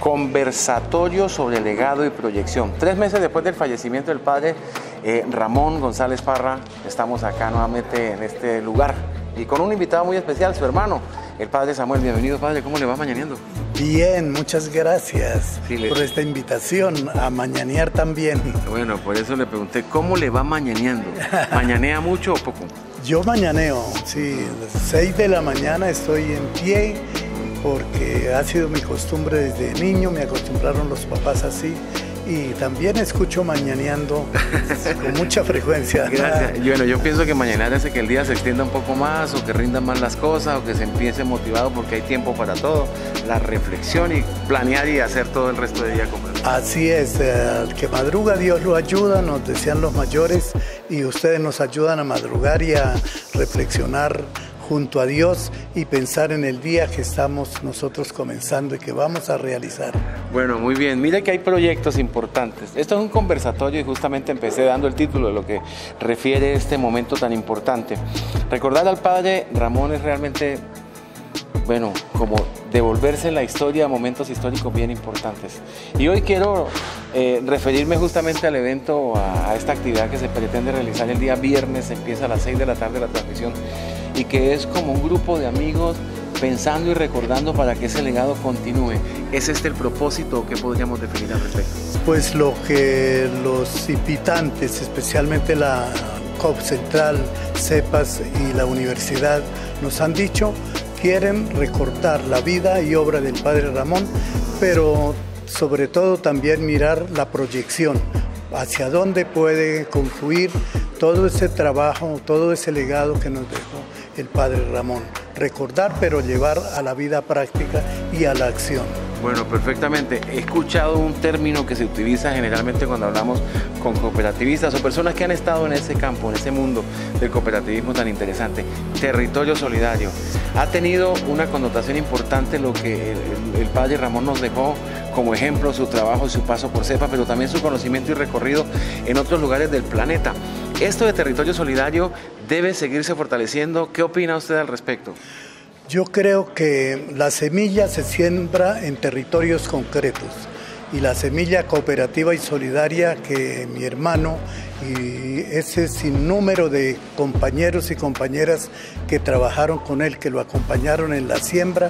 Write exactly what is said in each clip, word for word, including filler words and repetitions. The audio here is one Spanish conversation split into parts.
Conversatorio sobre legado y proyección. Tres meses después del fallecimiento del padre eh, Ramón González Parra, estamos acá nuevamente en este lugar y con un invitado muy especial, su hermano, el padre Samuel. Bienvenido, padre, ¿cómo le va mañaneando? Bien, muchas gracias sí, le... por esta invitación a mañanear también. Bueno, por eso le pregunté, ¿cómo le va mañaneando? ¿Mañanea mucho o poco? Yo mañaneo, sí, a las seis de la mañana estoy en pie porque ha sido mi costumbre desde niño, me acostumbraron los papás así. Y también escucho mañaneando con mucha frecuencia. Gracias. Y bueno, yo pienso que mañanear hace que el día se extienda un poco más, o que rindan más las cosas, o que se empiece motivado porque hay tiempo para todo, la reflexión y planear y hacer todo el resto del día como él. Así es, al que madruga Dios lo ayuda, nos decían los mayores, y ustedes nos ayudan a madrugar y a reflexionar junto a Dios y pensar en el día que estamos nosotros comenzando y que vamos a realizar. Bueno, muy bien. Mire que hay proyectos importantes. Esto es un conversatorio y justamente empecé dando el título de lo que refiere este momento tan importante. Recordar al padre Ramón es realmente, bueno, como devolverse en la historia a momentos históricos bien importantes. Y hoy quiero eh, referirme justamente al evento, a, a esta actividad que se pretende realizar el día viernes, empieza a las seis de la tarde la transmisión, y que es como un grupo de amigos pensando y recordando para que ese legado continúe. ¿Es este el propósito? ¿Qué podríamos definir al respecto? Pues lo que los invitantes, especialmente la C O P Central, CEPAS y la universidad nos han dicho, quieren recordar la vida y obra del padre Ramón, pero sobre todo también mirar la proyección, hacia dónde puede confluir todo ese trabajo, todo ese legado que nos dejó el padre Ramón. Recordar, pero llevar a la vida práctica y a la acción. Bueno, perfectamente. He escuchado un término que se utiliza generalmente cuando hablamos con cooperativistas o personas que han estado en ese campo, en ese mundo del cooperativismo tan interesante. Territorio solidario. Ha tenido una connotación importante lo que el, el, el padre Ramón nos dejó como ejemplo, su trabajo y su paso por CEPA, pero también su conocimiento y recorrido en otros lugares del planeta. Esto de territorio solidario debe seguirse fortaleciendo. ¿Qué opina usted al respecto? Yo creo que la semilla se siembra en territorios concretos y la semilla cooperativa y solidaria que mi hermano y ese sinnúmero de compañeros y compañeras que trabajaron con él, que lo acompañaron en la siembra,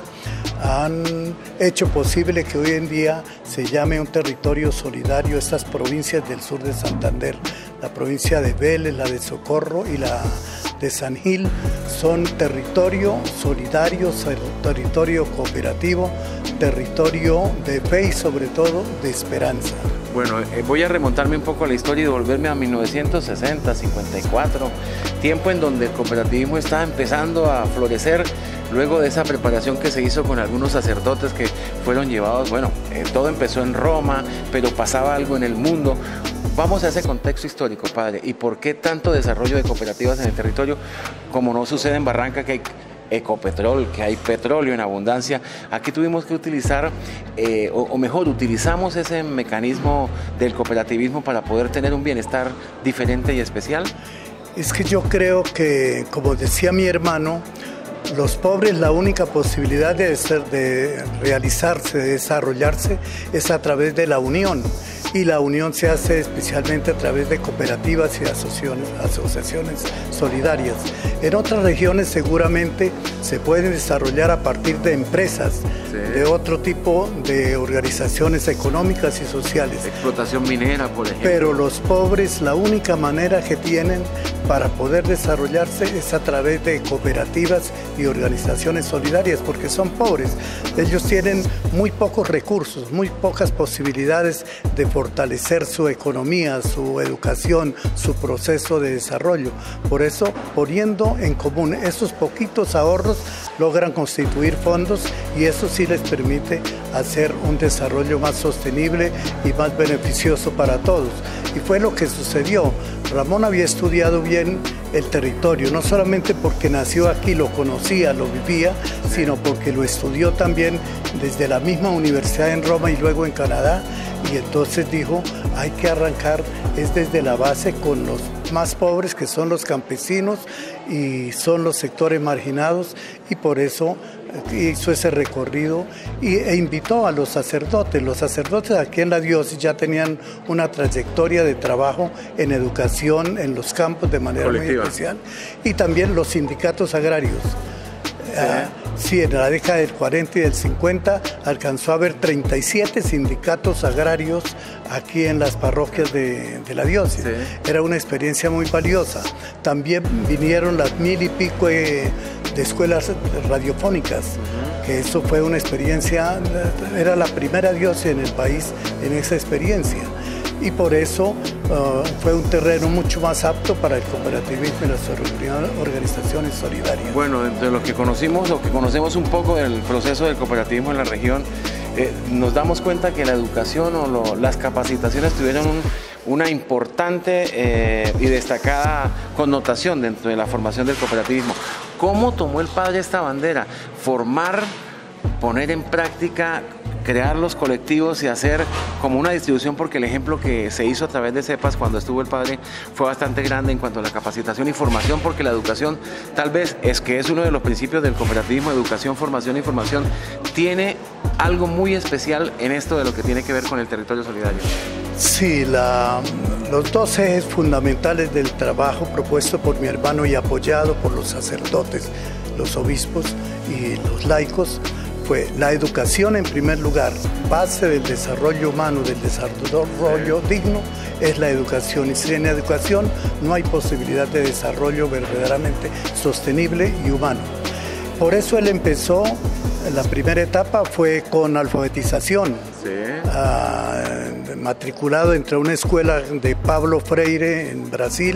han hecho posible que hoy en día se llame un territorio solidario estas provincias del sur de Santander. La provincia de Vélez, la de Socorro y la de San Gil son territorio solidario, territorio cooperativo, territorio de fe y sobre todo de esperanza. Bueno, eh, voy a remontarme un poco a la historia y volverme a mil novecientos sesenta, cincuenta y cuatro, tiempo en donde el cooperativismo estaba empezando a florecer luego de esa preparación que se hizo con algunos sacerdotes que fueron llevados. Bueno, eh, todo empezó en Roma, pero pasaba algo en el mundo. Vamos a ese contexto histórico, padre, y por qué tanto desarrollo de cooperativas en el territorio, como no sucede en Barranca, que hay Ecopetrol, que hay petróleo en abundancia. Aquí tuvimos que utilizar, eh, o, o mejor, utilizamos ese mecanismo del cooperativismo para poder tener un bienestar diferente y especial. Es que yo creo que, como decía mi hermano, los pobres, la única posibilidad de, ser, de realizarse, de desarrollarse, es a través de la unión. Y la unión se hace especialmente a través de cooperativas y asociaciones, asociaciones solidarias. En otras regiones seguramente se pueden desarrollar a partir de empresas, sí, de otro tipo de organizaciones económicas y sociales. Explotación minera, por ejemplo. Pero los pobres, la única manera que tienen para poder desarrollarse es a través de cooperativas y organizaciones solidarias, porque son pobres. Ellos tienen muy pocos recursos, muy pocas posibilidades de fortalecer su economía, su educación, su proceso de desarrollo. Por eso, poniendo en común esos poquitos ahorros, logran constituir fondos y eso sí les permite hacer un desarrollo más sostenible y más beneficioso para todos. Y fue lo que sucedió. Ramón había estudiado bien el territorio, no solamente porque nació aquí, lo conocía, lo vivía, sino porque lo estudió también desde la misma universidad en Roma y luego en Canadá. Y entonces dijo, hay que arrancar es desde la base con los más pobres, que son los campesinos y son los sectores marginados, y por eso hizo ese recorrido y, e invitó a los sacerdotes. Los sacerdotes aquí en la diócesis ya tenían una trayectoria de trabajo en educación en los campos de manera colectiva, muy especial, y también los sindicatos agrarios. Sí. Uh, sí, en la década del cuarenta y del cincuenta alcanzó a haber treinta y siete sindicatos agrarios aquí en las parroquias de, de la diócesis. Sí. Era una experiencia muy valiosa. También vinieron las mil y pico de, de escuelas radiofónicas, uh-huh. que eso fue una experiencia, era la primera diócesis en el país en esa experiencia. Y por eso uh, fue un terreno mucho más apto para el cooperativismo y las organizaciones solidarias. Bueno, entre lo que conocimos, lo que conocemos un poco del proceso del cooperativismo en la región, eh, nos damos cuenta que la educación o lo, las capacitaciones tuvieron un, una importante eh, y destacada connotación dentro de la formación del cooperativismo. ¿Cómo tomó el padre esta bandera? Formar, poner en práctica, crear los colectivos y hacer como una distribución, porque el ejemplo que se hizo a través de CEPAS cuando estuvo el padre fue bastante grande en cuanto a la capacitación y formación, porque la educación tal vez es que es uno de los principios del cooperativismo, educación, formación y formación, tiene algo muy especial en esto de lo que tiene que ver con el territorio solidario. Sí, la, los dos ejes fundamentales del trabajo propuesto por mi hermano y apoyado por los sacerdotes, los obispos y los laicos fue la educación en primer lugar, base del desarrollo humano, del desarrollo digno, es la educación, y sin educación no hay posibilidad de desarrollo verdaderamente sostenible y humano. Por eso él empezó, la primera etapa fue con alfabetización, sí. uh, matriculado entre una escuela de Pablo Freire en Brasil,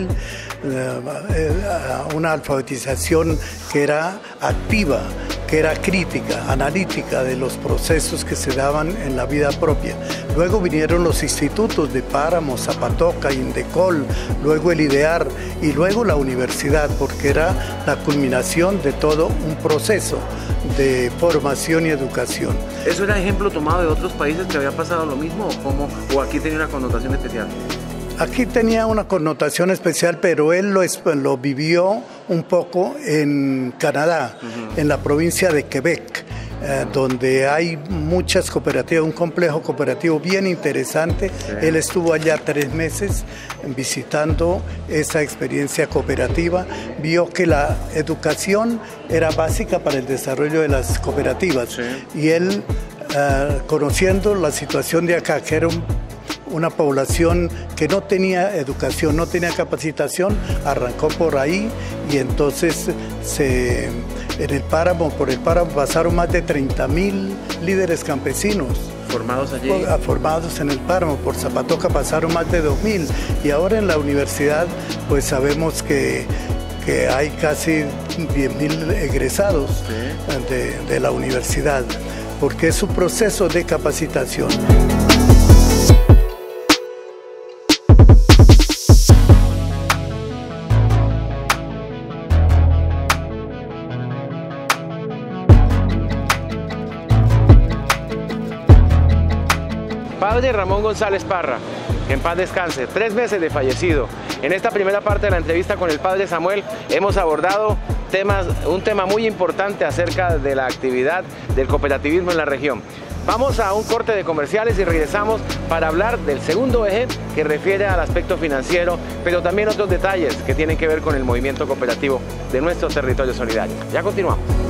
uh, una alfabetización que era activa, que era crítica, analítica de los procesos que se daban en la vida propia. Luego vinieron los institutos de Páramo, Zapatoca, Indecol, luego el IDEAR y luego la universidad, porque era la culminación de todo un proceso de formación y educación. ¿Eso era ejemplo tomado de otros países que había pasado lo mismo o, cómo, o aquí tenía una connotación especial? Aquí tenía una connotación especial, pero él lo, lo vivió un poco en Canadá, uh-huh. en la provincia de Quebec, eh, donde hay muchas cooperativas, un complejo cooperativo bien interesante. Sí. Él estuvo allá tres meses visitando esa experiencia cooperativa, vio que la educación era básica para el desarrollo de las cooperativas. Sí. Y él, eh, conociendo la situación de acá, que era un una población que no tenía educación, no tenía capacitación, arrancó por ahí y entonces se, en el páramo, por el páramo pasaron más de treinta mil líderes campesinos. ¿Formados allí? Formados en el páramo. Por Zapatoca pasaron más de dos mil y ahora en la universidad pues sabemos que, que hay casi diez mil egresados, ¿sí? de, de la universidad, porque es un proceso de capacitación. Padre Ramón González Parra, que en paz descanse, tres meses de fallecido. En esta primera parte de la entrevista con el Padre Samuel hemos abordado temas, un tema muy importante acerca de la actividad del cooperativismo en la región. Vamos a un corte de comerciales y regresamos para hablar del segundo eje que refiere al aspecto financiero, pero también otros detalles que tienen que ver con el movimiento cooperativo de nuestro territorio solidario. Ya continuamos.